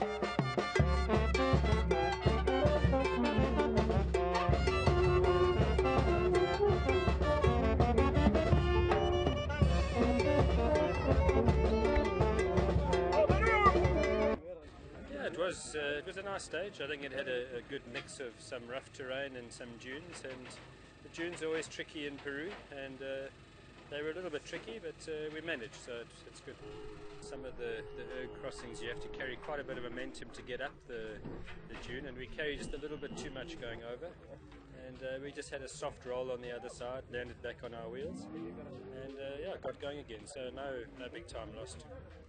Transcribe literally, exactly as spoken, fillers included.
Yeah, it was uh, it was a nice stage. I think it had a, a good mix of some rough terrain and some dunes, and the dunes are always tricky in Peru, and uh, they were a little bit tricky, but uh, we managed, so it's, it's good. Some of the, the erg crossings you have to carry quite a bit of momentum to get up the, the dune, and we carried just a little bit too much going over, and uh, we just had a soft roll on the other side, landed back on our wheels, and uh, yeah, got going again, so no, no big time lost.